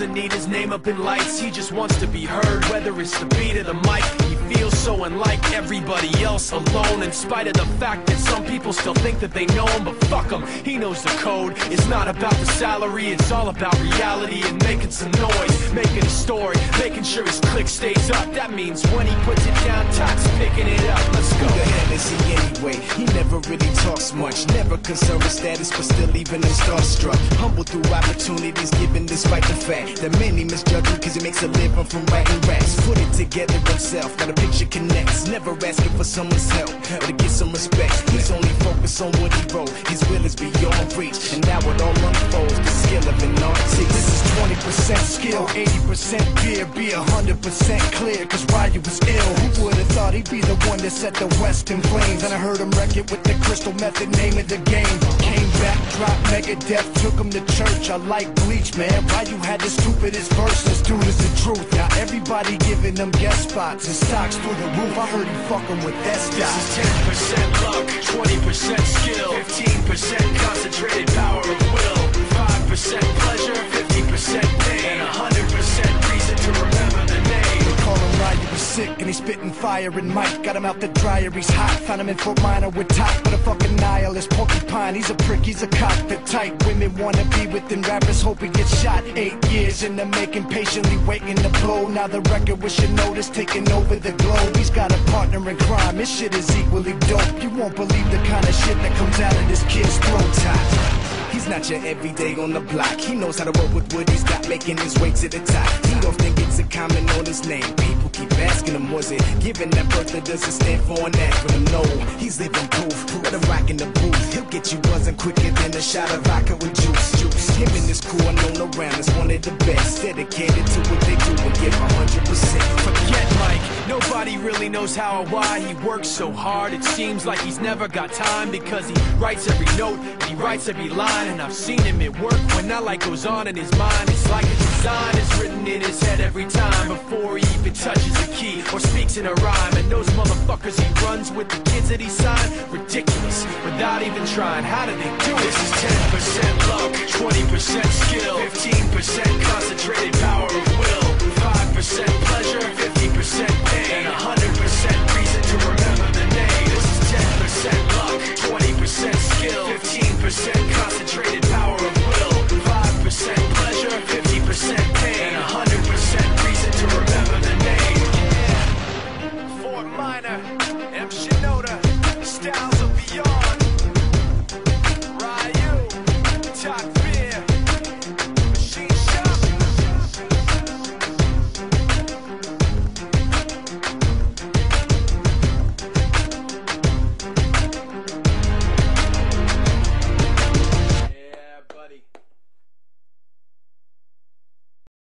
doesn't need his name up in lights, he just wants to be heard, whether it's the beat of the mic. He feels so unlike everybody else, alone, in spite of the fact that some people still think that they know him. But fuck him, he knows the code. It's not about the salary, it's all about reality and making some noise, making a story, making sure his click stays up. That means when he puts it down, Todd's picking it up. Let's go. Who the hell is he anyway? He never really talks much, never concerned with status, but still even him starstruck. Humble through opportunities given despite the fact that many misjudge him cause he makes a living from writing raps. Put it together himself, got a picture connects, never asking for someone's help or to get some respect. He's only focused on what he wrote, his will is beyond reach, and now it all unfolds, the skill of an artist. This is 20% skill, 80% fear, be 100% clear, cause Ryu was ill. Who would've thought he'd be the one that set the West in flames? And I heard him wreck it with the Crystal Method, name of the game. Came back, dropped Megadeth, took him to church. I like Bleach, man. Ryu had the stupidest verse, this dude is the truth. Now everybody giving them guest spots and stocks through the roof. I heard he fucking with that stock. This is 10% luck, 20% skill, 15% concentrated power of will, 5% pleasure, 50% pain, and 100% reason to remember the name. They call him Ryu, he's sick and he's spitting fire and Mike got him out the dryer, he's hot. Found him in Fort Minor with top, but a fucking nihilist porcupine. He's a prick, he's a cockpit type. Women wanna be with him, rappers hope he gets shot. 8 years in the making, patiently waiting to blow. Now the record with your notice taking over the globe. He's got a partner in crime, his shit is equally dope. You won't believe the kind of shit that comes out of this kid's throat. He's not your everyday on the block. He knows how to work with what he's got, making his way to the top. He often gets a comment on his name. People keep asking him, was it given that birth that doesn't stand for an acronym? No, he's living proof. Let him rock in the booth. He'll get you buzzing quicker than a shot of vodka with juice. Him and his crew are known around as one of the best, dedicated to what they do and give 100%. Forget Mike, nobody really knows how or why he works so hard. It seems like he's never got time because he writes every note and he writes every line. And I've seen him at work when that light goes on in his mind. It's like a design is written in his head every time before he even touches a key or speaks in a rhyme. And those motherfuckers he runs with, the kids that he signed, ridiculous, without even trying. How do they do it? This is 10% luck, 20% skill, 15% concentrated power.